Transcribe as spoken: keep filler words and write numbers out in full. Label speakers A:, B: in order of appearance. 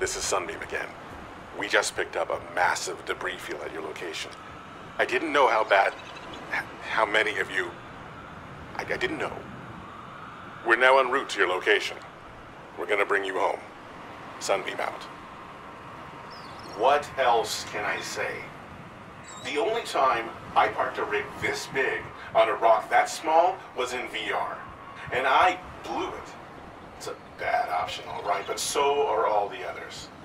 A: This is Sunbeam again. We just picked up a massive debris field at your location. I didn't know how bad... how many of you... I, I didn't know. We're now en route to your location. We're gonna bring you home. Sunbeam out. What else can I say? The only time I parked a rig this big on a rock that small was in V R. And I blew it. It's a bad option, all right, but so are all the others.